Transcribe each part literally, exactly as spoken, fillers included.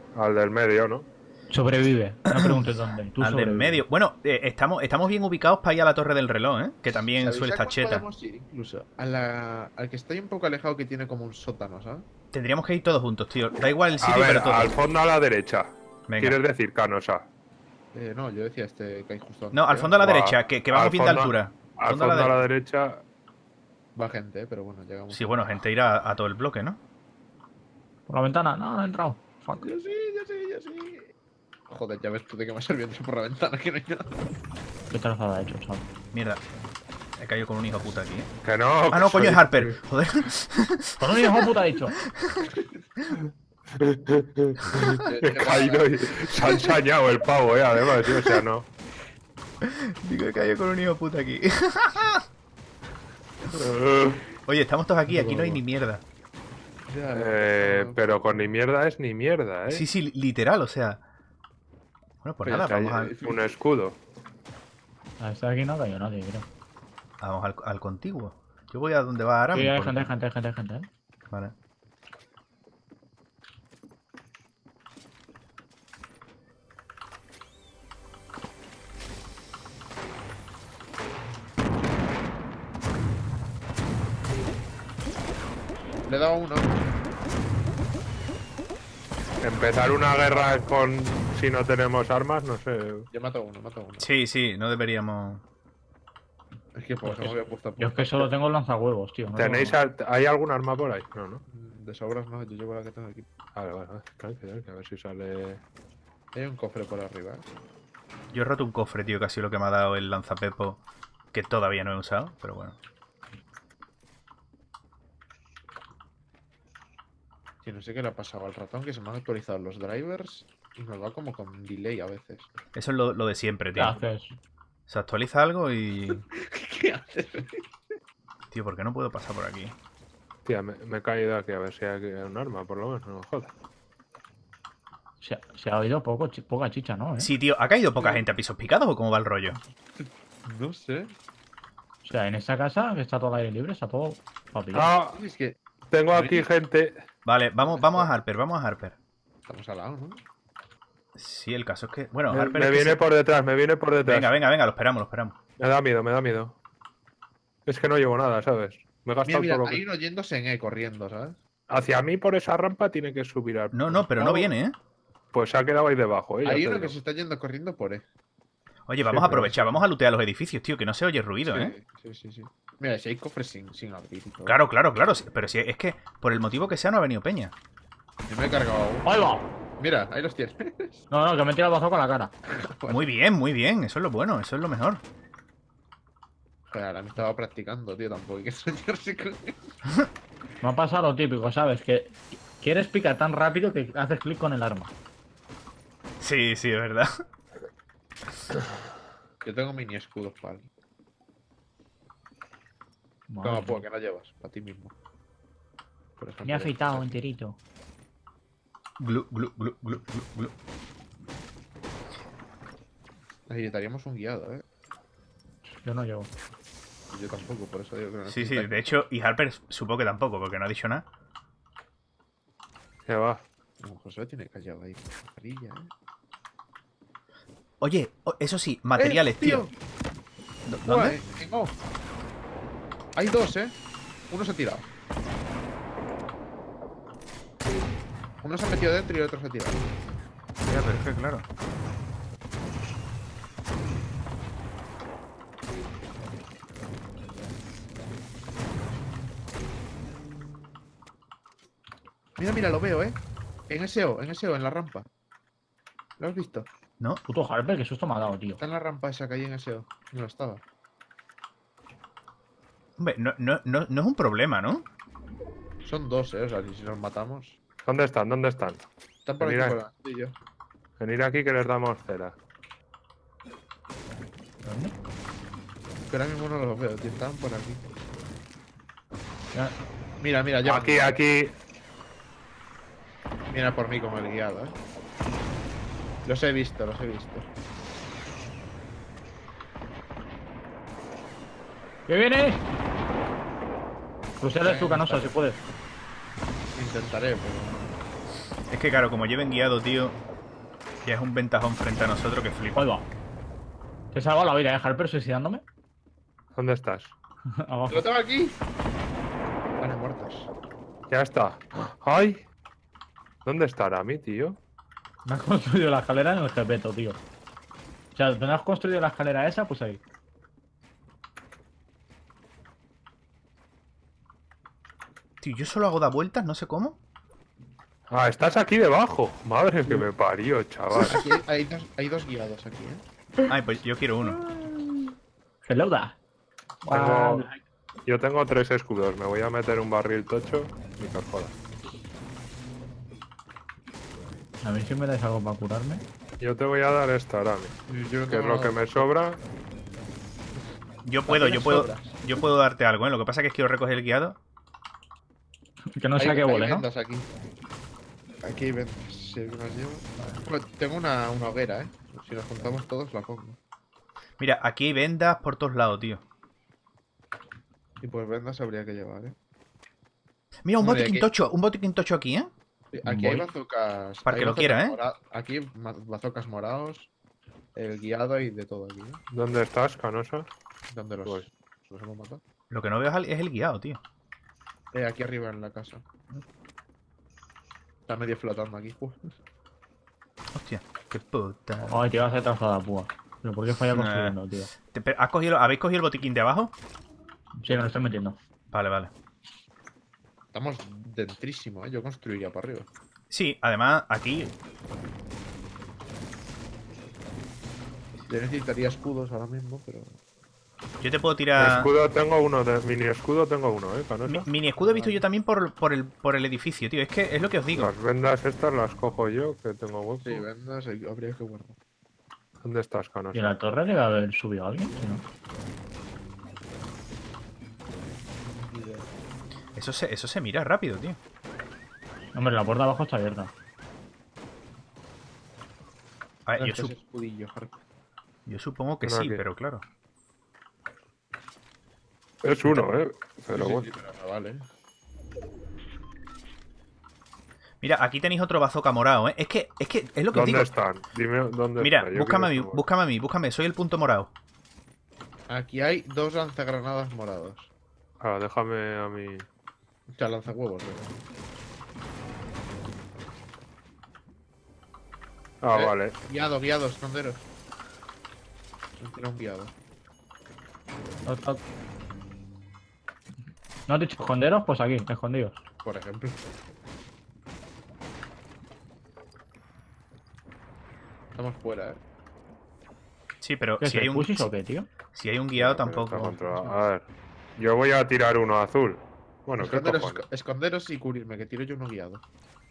Al del medio, ¿no? Sobrevive. No preguntes dónde. Tú Al del sobrevive. medio. Bueno, eh, estamos, estamos bien ubicados para ir a la torre del reloj, ¿eh? Que también ¿Sabéis suele a estar cuál cheta. podemos ir incluso? A la... Al que está ahí un poco alejado que tiene como un sótano, ¿sabes? Tendríamos que ir todos juntos, tío. Da igual el A sitio, ver, pero todos. al fondo a la derecha. Venga. ¿Quieres decir, Canosa? Eh, no, yo decía este que hay justo antes. No, al fondo a la Buah, derecha, que, que vamos al bien de fondo- altura. Al Fondo fondo a a la la derecha. derecha. Va gente, pero bueno, llegamos. Sí, bueno, gente irá a todo el bloque, ¿no? Por la ventana. No, no he entrado. Fuck. Yo sí, yo sí, yo sí. Joder, ya ves tú de qué me ha servido eso por la ventana, que no hay nada. ¿Qué trazada he hecho, chaval? Mierda. He caído con un hijo puta aquí, ¿eh? Que no. Ah, que no, coño, soy- es Harper. Joder. Con un hijo puta he dicho. He caído y se ha ensañado el pavo, eh, además, sí, o sea, no. Digo, he caído con un hijo puta aquí. Eh, Oye, estamos todos aquí, aquí no hay ni mierda. Ya, eh, pero con ni mierda es ni mierda, eh. Sí, sí, literal, o sea. Bueno, pues Pero nada, ya vamos, está, al, ya- Un escudo. A este de aquí no ha caído nadie, creo. vamos al, al contiguo. Yo voy a donde va Aram. Sí, hay porque- gente, hay gente, hay gente, hay gente, ¿eh? Vale. Le he dado uno. Empezar una guerra con si no tenemos armas, no sé. Yo mato a uno, mato a uno. Sí, sí, no deberíamos. Es que por eso me había puesto a Yo es que solo tengo el lanzahuevos, tío. no ¿Tenéis tengo- a- ¿Hay algún arma por ahí? No, no. De sobras no, yo llevo la que tengo aquí. Vale, vale, vale. Tranqui, tranqui, a ver si sale. Hay un cofre por arriba. ¿eh? Yo he roto un cofre, tío, que ha sido lo que me ha dado el lanzapepo. Que todavía no he usado, pero bueno. Sí, no sé qué le ha pasado al ratón, que se me han actualizado los drivers y me va como con delay a veces. Eso es lo, lo de siempre, ¿Qué tío. haces? Se actualiza algo y. ¿Qué haces? Tío, ¿por qué no puedo pasar por aquí? Tía, me, me he caído aquí a ver si hay un arma, por lo menos, no jodas. Se, ha- se ha oído poco, chi- poca chicha, ¿no? ¿Eh? Sí, tío, ¿ha caído poca gente a pisos picados o cómo va el rollo? No sé. O sea, en esta casa, que está todo al aire libre, está todo papi. Ah, Es que tengo aquí gente. Vale, vamos, vamos a Harper, vamos a Harper. estamos al lado, ¿no? Sí, el caso es que. Bueno, Me, Harper me es que viene se- por detrás, me viene por detrás. Venga, venga, venga, lo esperamos, lo esperamos. Me da miedo, me da miedo. Es que no llevo nada, ¿sabes? Me he Mira, gastado mira, todo lo hay que... uno yéndose en E corriendo, ¿sabes? Hacia mí por esa rampa tiene que subir al... No, no, pero no viene, ¿eh? Pues se ha quedado ahí debajo, ¿eh? Ya Hay te uno digo. que se está yendo corriendo por E. Oye, Sí, vamos a pero aprovechar, sí. vamos a lootear los edificios, tío, que no se oye ruido, ¿eh? Sí, sí, sí. Mira, si hay cofres sin, sin abrir y todo. Claro, claro, claro. sí, Pero si es que, por el motivo que sea, no ha venido Peña. Yo me he cargado a uno. ¡Ahí va! Mira, ahí los tienes. No, no, que me he tirado el bazo con la cara. Muy bien, muy bien. Eso es lo bueno, eso es lo mejor. Joder, ahora me estaba practicando, tío, tampoco hay que soñarse con Me ha pasado lo típico, ¿sabes? Que quieres picar tan rápido que haces clic con el arma. Sí, sí, es verdad. Yo tengo mini escudos para alguien. Madre Toma, mía. pues, que la llevas, para ti mismo. Por ejemplo, Me he ya. afeitado enterito. Glu, glu, glu, glu, glu, glu. Necesitaríamos un guiado, eh. Yo no llevo. Yo tampoco, por eso digo que no Sí, sí, necesitaría. de hecho, y Harper supongo que tampoco, porque no ha dicho nada. Ya va. No, José tiene callado ahí. Mascarilla, eh. Oye, o- eso sí, materiales, ¡Eh, tío. ¿Dó- ¿Dónde? Buah, en O. Hay dos, eh. Uno se ha tirado. Uno se ha metido dentro y el otro se ha tirado. Ya, pero es que claro. Mira, mira, lo veo, eh. En ese O, en ese O, en la rampa. ¿Lo has visto? ¿No? Puto Harper, qué susto me ha dado, tío. Está en la rampa esa que hay en ese O. No lo estaba. Hombre, no, no, no, no es un problema, ¿no? Son dos, eh. O sea, si si nos matamos. ¿Dónde están? ¿Dónde están? Están por Mira. aquí por el castillo. Venir aquí que les damos cera. ¿Dónde? Pero ahora mismo no los veo, tío. Están por aquí. Ya- Mira, mira, ya. Aquí, aquí. Mira por mí como el guiado, eh. Los he visto, los he visto. ¿Qué viene? Cruceales tu canosa, si puedes. Intentaré, pero. Es que claro, como lleven guiado, tío, ya es un ventajón frente a nosotros que flipa. Ahí va. ¿Te salgo a la vida, eh, Harper, suicidándome? ¿Dónde estás? Abajo. ¡Lo tengo aquí! Vale, muertos. Ya está. ¡Ay! ¿Dónde estará mi tío? Me has construido la escalera en el jepeto, tío. O sea, ¿dónde has construido la escalera esa? Pues ahí. Tío, yo solo hago da vueltas, no sé cómo. Ah, estás aquí debajo. Madre que me parió, chaval. Aquí hay, hay dos, hay dos guiados aquí, ¿eh? Ay, pues yo quiero uno. Hello da. Tengo- Yo tengo tres escudos. Me voy a meter un barril tocho y que os joda. A mí si me dais algo para curarme. Yo te voy a dar esta ahora, Yo no que es tengo lo que nada. me sobra. Yo puedo, yo tienes puedo. sobras. Yo puedo darte algo, ¿eh? Lo que pasa es que quiero recoger el guiado. Que no sea Hay- que hay vuele, ¿no? vendas aquí. Aquí hay vendas. Si alguien las lleva. Bueno, tengo una, una hoguera, ¿eh? Si nos juntamos todos, la pongo. Mira, aquí hay vendas por todos lados, tío. Y pues vendas habría que llevar, ¿eh? Mira, un Hombre, botiquín aquí- tocho, un botiquín tocho aquí, ¿eh? Sí, aquí hay Voy. bazocas. Para hay que lo bazocas quiera, ¿eh? mora- Aquí hay ma- bazocas morados, el guiado y de todo aquí, ¿eh? ¿Dónde estás, Canosa? ¿Dónde los, Pues. los hemos matado? Lo que no veo es el- es el guiado, tío. Eh, aquí arriba en la casa. Está medio flotando aquí. Uf. Hostia, qué puta. Ay, tío, vas a trazar la púa. ¿Pero por qué falla Nah. construyendo, tío? Te- pero, ¿has cogido, ¿Habéis cogido el botiquín de abajo? Sí, me lo estoy metiendo. Vale, vale. Estamos dentrísimo, ¿eh? Yo construiría para arriba. Sí, además, aquí. Yo necesitaría escudos ahora mismo, pero... Yo te puedo tirar. Escudo tengo uno, de mini escudo tengo uno, ¿eh, Mi- Canosa? mini escudo he visto yo también por, por, el, por el edificio, tío. Es que es lo que os digo. Las vendas estas las cojo yo, que tengo hueco. Sí, vendas, hay- habría que guardar. ¿Dónde estás, ¿Y en Canosa? la torre debe haber subido alguien? Si no. Eso se, eso se mira rápido, tío. Hombre, la puerta de abajo está abierta. A ver, yo, Este sup- es escudillo, Harper. yo supongo que Uno sí, aquí. pero claro. Es uno, ¿eh? Pero Sí, sí, bueno. sí, pero no vale. Mira, aquí tenéis otro bazooka morado, ¿eh? Es que es, que es lo que os ¿Dónde digo. están? Dime dónde Mira, está. Yo búscame a mí, quiero saber. búscame a mí, búscame. Soy el punto morado. Aquí hay dos lanzagranadas morados. Ah, déjame a mí. O sea, lanzahuevos, ¿verdad? Ah, Eh. vale. Guiado, guiado, esconderos. Tiene un guiado. Toc, toc. ¿No has dicho esconderos? Pues aquí, escondidos. Por ejemplo. Estamos fuera, ¿eh? Sí, pero ¿Qué si es hay el un, pusis o qué, tío? si hay un guiado Pero está tampoco. controlado. A ver. Yo voy a tirar uno azul. Bueno, ¿qué esconderos, cojones? esco- esconderos y cubrirme, que tiro yo uno guiado.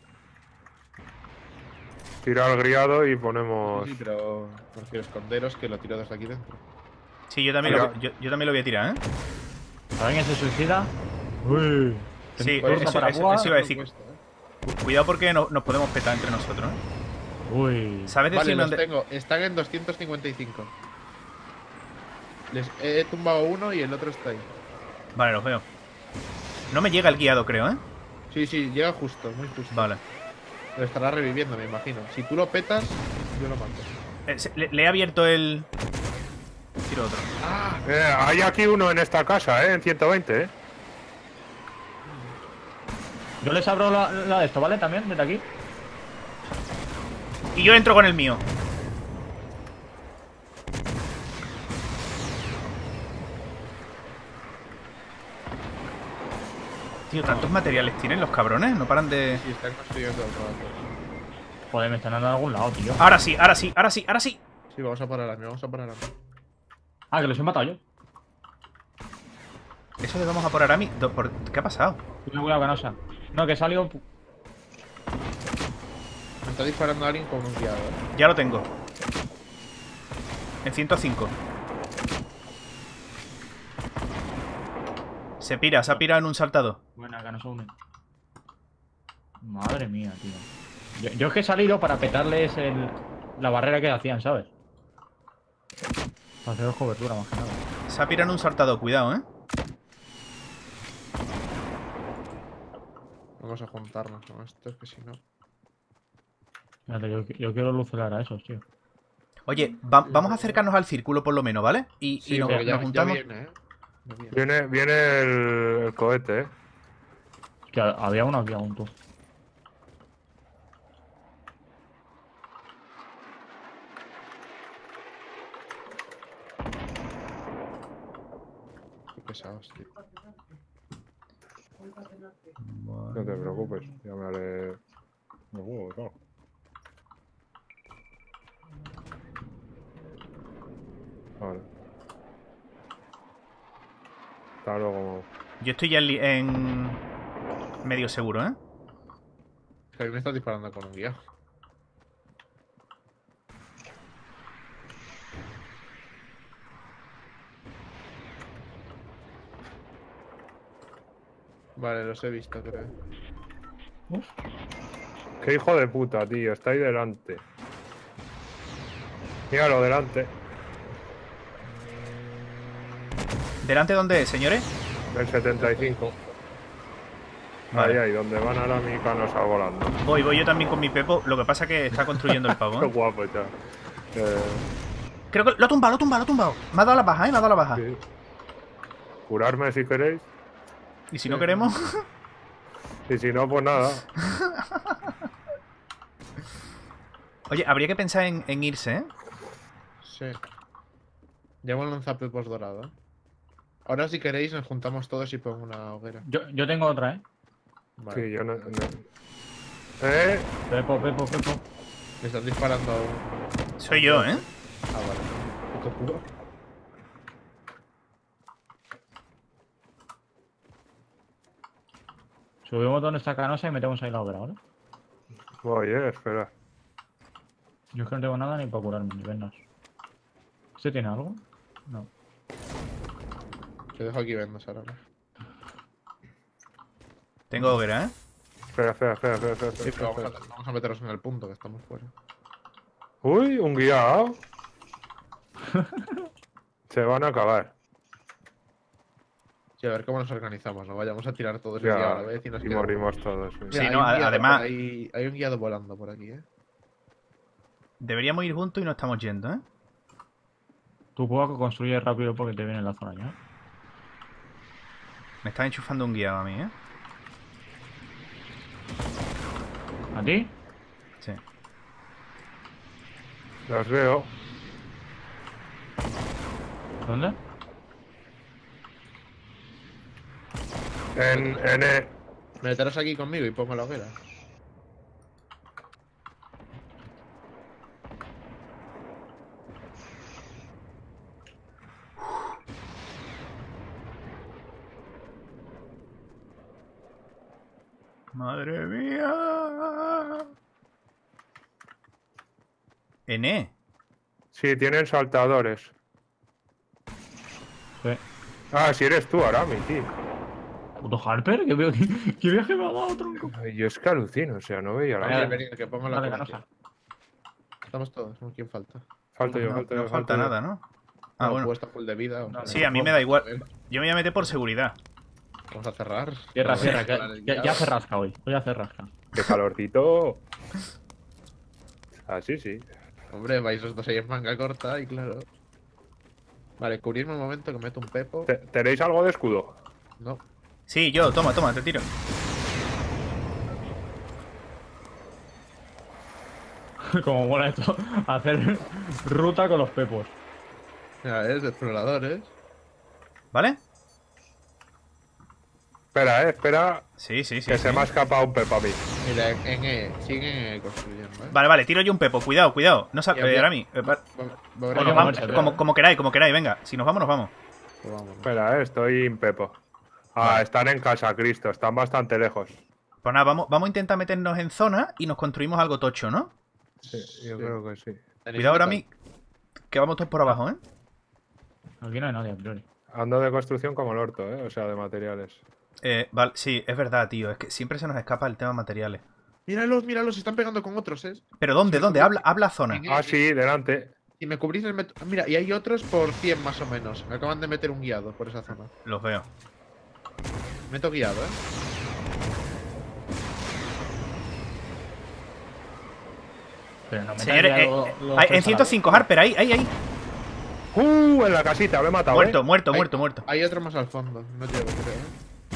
Tira al griado y ponemos. Sí, pero prefiero esconderos que lo tiro desde aquí dentro. Sí, yo también, Mira. lo, yo, yo también lo voy a tirar, ¿eh? ¿Alguien se suicida? Uy. Sí, Fuerza eso, para eso- púa. eso iba a decir. Cuesta, ¿eh? Cuidado porque no- nos podemos petar entre nosotros, ¿eh? Uy. ¿Sabes Vale, decirme los dónde? tengo. Están en doscientos cincuenta y cinco. Les he tumbado uno y el otro está ahí. Vale, los veo. No me llega el guiado, creo, ¿eh? Sí, sí, llega justo, muy justo. Vale. Lo estará reviviendo, me imagino. Si tú lo petas, yo lo mato. Eh, se- le, le he abierto el... Tiro otro. ¡Ah! Eh, hay aquí uno en esta casa, ¿eh? En ciento veinte, ¿eh? Yo les abro la, la de esto, ¿vale? También, desde aquí. Y yo entro con el mío. Tío, tantos materiales tienen los cabrones. No paran de... Sí, están construyendo el rato. Joder, me están dando a algún lado, tío. Ahora sí, ahora sí, ahora sí, ahora sí. Sí, vamos a parar a mí, vamos a parar a mí. Ah, que los he matado yo. Eso le vamos a poner a mí. Do- por- ¿Qué ha pasado? Cuidado, cuidado, canosa. No, que salió. Me está disparando alguien con un guiado. ¿eh? Ya lo tengo. En ciento cinco. Se pira, se ha pirado en un saltado. Buena, canosa une. Madre mía, tío. Yo, yo es que he salido para petarles el, la barrera que hacían, ¿sabes? Para hacer cobertura, más que nada. Se ha pirado en un saltado, cuidado, ¿eh? Vamos a juntarnos con estos, que si no. Fíjate, yo, yo quiero lucelar a esos, tío. Oye, va- vamos a acercarnos al círculo por lo menos, ¿vale? Y, Sí, y nos, porque ya, nos ya juntamos. viene, ¿eh? Ya viene. Viene, viene el, el cohete, ¿eh? Que había uno aquí aún, tú. Qué pesados, tío. No te preocupes, ya me haré los huevos, ¿no? Vale. Hasta luego. Yo estoy ya en, li- en medio seguro, ¿eh? Que a mí me está disparando con un guía. Vale, los he visto, creo. Uf. Qué hijo de puta, tío, está ahí delante. Míralo, delante. ¿Delante dónde es, señores? Del setenta y cinco. Vale. Ahí, ahí, donde van ahora mi canosa volando. Voy, voy yo también con mi Pepo. Lo que pasa es que está construyendo el pavo, Qué ¿eh? guapo, ya. Eh, Creo que lo ha tumbado, lo ha tumbado, lo ha tumbado. Me ha dado la baja, ¿eh? Me ha dado la baja. sí. Curarme si queréis. Y si no queremos... Y si no, pues nada. Oye, habría que pensar en, en irse, ¿eh? Sí. Llevo el lanzapepos dorado, ¿eh? Ahora, si queréis, nos juntamos todos y pongo una hoguera. Yo, yo tengo otra, ¿eh? Vale. Sí, yo no. no. ¿Eh? Pepo, Pepo, Pepo. Me están disparando a un... Soy yo, ¿eh? Ah, vale. Puto culo. Subimos donde está canosa y metemos ahí la obra, ¿vale? Voy, eh, espera. Yo es que no tengo nada ni para curarme, ni vendas. ¿Este tiene algo? No. Te dejo aquí vendas ahora. Tengo hoguera, ¿eh? Espera, espera, espera, espera, espera, Sí, espera, pero vamos espera. a, vamos a meternos en el punto, que estamos fuera. Uy, un guiado. Se van a acabar. Sí, a ver cómo nos organizamos. No vayamos a tirar todos el Ya, guiado a la vez y nos y quedamos. morimos todos. sí. Sí, Mira, hay no, un guiado además- por ahí- hay un guiado volando por aquí, ¿eh? Deberíamos ir juntos y no estamos yendo, ¿eh? Tú puedes construir rápido porque te viene en la zona ya. Me está enchufando un guiado a mí, ¿eh? ¿A ti? Sí. Los veo. ¿Dónde? En, en E. Meteros aquí conmigo y pongo la hoguera. Madre mía. N. Sí, tienen saltadores. Sí. Ah, si eres tú, Arami, tío. ¿Puto Harper? ¿Qué, veo- qué, qué viaje me ha dado, tronco? Ay, yo es que alucino, o sea, no veía la Vale, Venid, mía. venid, que pongo la Vale, hoguera. canosa. Estamos todos, ¿no? ¿Quién falta? Falto yo, No, falto no yo. falta falto yo. nada, ¿no? Ah, No, bueno. pues está full de vida. o sea, No, Sí, a mí me da igual. Yo me voy a meter por seguridad. Vamos a cerrar. Cierra, Vamos a cierra, cerrar que, el que guiado. ya hace rasca hoy. Hoy hace rasca. ¡Qué calorcito! Así sí. Hombre, vais los dos ahí en manga corta y claro. Vale, cubrirme un momento que meto un pepo. Te- ¿Tenéis algo de escudo? No. Sí, yo, toma, toma, te tiro. Como mola esto. Hacer ruta con los pepos. Mira, es de exploradores. ¿Vale? Espera, eh, espera. Sí, sí, sí. que sí. se me ha escapado un pepa a mí. Mira, en E, siguen en E construyendo, ¿eh? Vale, vale, tiro yo un pepo. Cuidado, cuidado. No Y sabes, había- Arami. eh, va- Va- va- va- Bueno, Oye, vamos, moverse, como, pero- como queráis, como queráis, venga. Si nos vamos, nos vamos. Pues vámonos. Espera, eh, estoy en pepo. Ah, Vale. están en casa, Cristo. Están bastante lejos. Pues nada, vamos, vamos a intentar meternos en zona y nos construimos algo tocho, ¿no? Sí, yo Sí. creo que sí. ¿Tenéis Cuidado, metal? Arami, que vamos todos por abajo, ¿eh? Aquí no hay nadie a priori. Ando de construcción como el orto, eh. O sea, de materiales. Eh, vale, sí, es verdad, tío. Es que siempre se nos escapa el tema materiales. Míralos, míralos, se están pegando con otros, ¿eh? ¿Pero dónde? ¿Dónde? Habla, habla zona. En E, Ah, sí, delante. Y me cubrís el metro. Mira, y hay otros por cien más o menos. Me acaban de meter un guiado por esa zona. Los veo. Meto guiado, ¿eh? Pero no me Señores, traiga eh, lo- eh, los hay- tres en ciento cinco, a la vez. Harper, ahí, ahí, ahí. ¡Uh! En la casita, lo he matado, Muerto, ¿eh? muerto, Hay- muerto, muerto. Hay otro más al fondo. No llego, creo. ¿eh?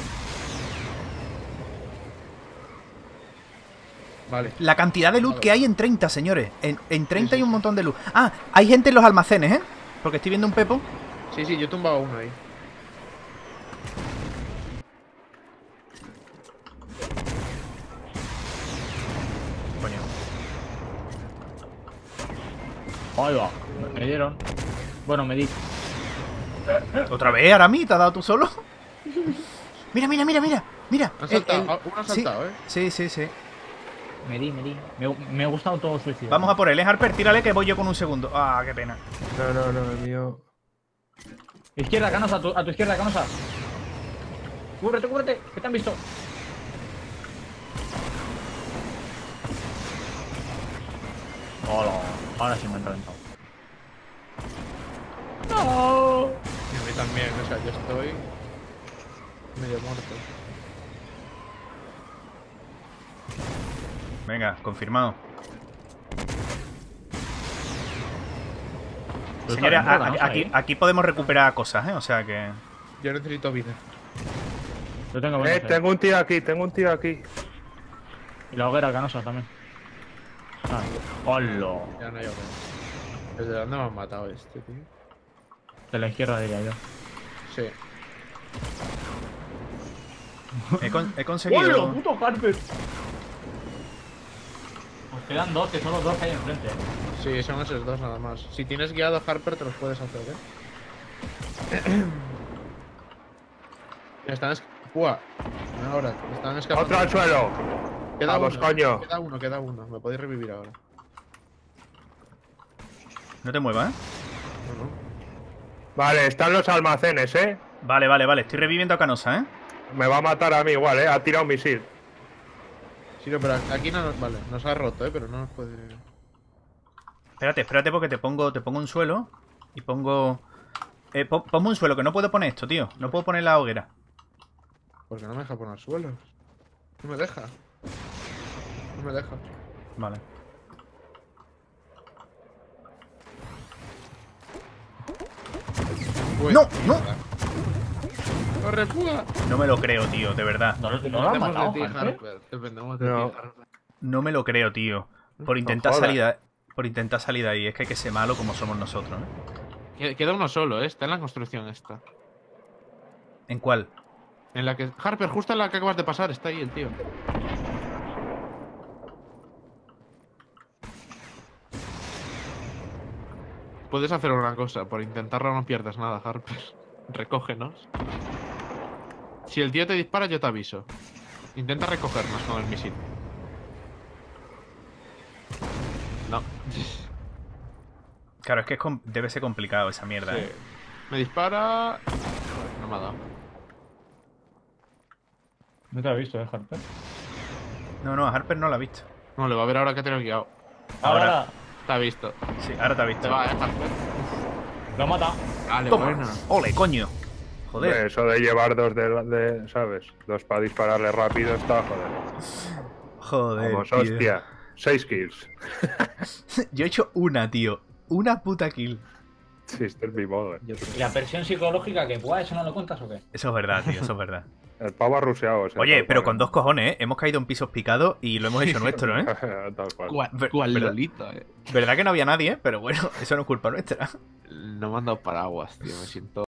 Vale. La cantidad de loot que hay en treinta, señores. En, en treinta hay un montón de loot. Ah, hay gente en los almacenes, ¿eh? Porque estoy viendo un Pepo. Sí, sí, yo he tumbado uno ahí. Coño. Ahí va. Me dieron. Bueno, me di. ¿Otra vez, Arami? ¿Te has dado tú solo? Mira, mira, mira, mira. Mira. Han el- saltado, el- ah, uno ha sí, saltado, ¿eh? Sí, sí, sí. Me di, me di. Me, me gusta todo suicidio. Vamos a por él, ¿eh, Harper? Tírale que voy yo con un segundo. Ah, qué pena. No, no, no, el mío. Izquierda, Canosa, a tu, a tu izquierda, Canosa. Cúbrete, cúbrete, que te han visto. Hola, ahora sí me han reventado. No. Y a mí también, o sea, yo estoy medio muerto. Venga, confirmado. Pues Señores, adentro, a- a- Canosa, aquí, ¿eh? aquí podemos recuperar cosas, ¿eh? O sea que... Yo necesito vida. Yo tengo Eh, menos, eh. tengo un tío aquí, tengo un tío aquí. Y la hoguera, Canosa también. Ah, hola. Ya no hay otra. ¿Desde dónde me han matado este, tío? De la izquierda diría yo. Sí. He, con- he conseguido... puto Harper! Nos quedan dos, que son los dos que hay enfrente. eh. Sí, son esos dos nada más. Si tienes guiado a Harper, te los puedes hacer, ¿eh? Me están es... ¡Buah! Ahora, me están escapando. ¡Otro al suelo! Queda Vamos, uno, coño. Queda uno, queda uno. Me podéis revivir ahora. No te muevas, ¿eh? No, no. Vale, están los almacenes, ¿eh? Vale, vale, vale. Estoy reviviendo a Canosa, ¿eh? Me va a matar a mí igual, ¿eh? Ha tirado un misil. Sí, no, pero aquí no nos... Vale, nos ha roto, ¿eh? Pero no nos puede... Espérate, espérate porque te pongo, te pongo un suelo. Y pongo... Eh, po- ponme un suelo, que no puedo poner esto, tío. No puedo poner la hoguera. Porque no me deja poner suelos. No me deja. No me deja. Vale. Pues, ¡No! ¡No! mierda. ¡Corre, fuga! No me lo creo, tío, de verdad. No, no lo han Dependemos matado, de ti, Harper. Harper. Dependemos de No. ti, Harper. No me lo creo, tío. Por intentar jodas. salir de, por intentar salir de ahí. Es que hay que ser malo como somos nosotros, ¿eh? Queda- Queda uno solo, ¿eh? Está en la construcción esta. ¿En cuál? En la que... Harper, justo en la que acabas de pasar, está ahí el tío. Puedes hacer una cosa, por intentarlo no pierdas nada, Harper. Recógenos. Si el tío te dispara, yo te aviso. Intenta recogernos con el misil. No. Claro, es que es com- debe ser complicado esa mierda, Sí. ¿eh? Me dispara... No me ha dado. No te ha visto, eh, Harper. No, no, a Harper no la ha visto. No, le va a ver ahora que te lo he guiado. Ahora. Ahora Te ha visto. Sí, ahora te ha visto. Te va, eh, Harper. lo ha matado. Vale, Toma. bueno. ¡Ole, coño! Joder. Hombre, eso de llevar dos de, de- ¿sabes? Dos para dispararle rápido está, joder. Joder, Vamos, tío. hostia. Seis kills. Yo he hecho una, tío. Una puta kill. Sí, este es mi modo, eh. ¿Y la presión psicológica que buah, eso no lo cuentas o qué? Eso es verdad, tío, eso es verdad. El pavo ha ruseado. o sea, Oye, tal pero cual, con ¿eh? dos cojones, ¿eh? Hemos caído en pisos picados y lo hemos hecho nuestro, ¿eh? Tal cual. ¿Cuál, Ver- cuál verdad. Lolita, eh? Verdad que no había nadie, ¿eh? Pero bueno, eso no es culpa nuestra. No me han dado paraguas, tío. Me siento